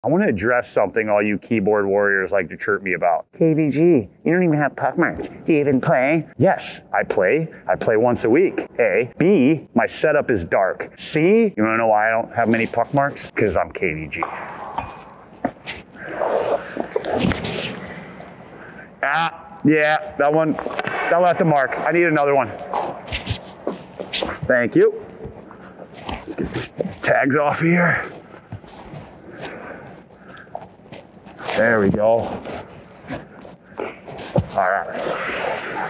I want to address something all you keyboard warriors like to chirp me about. KVG, you don't even have puck marks. Do you even play? Yes, I play. I play once a week. A. B. My setup is dark. C. You want to know why I don't have many puck marks? Because I'm KVG. Yeah, that left a mark. I need another one. Thank you. Let's get these tags off here. There we go. All right.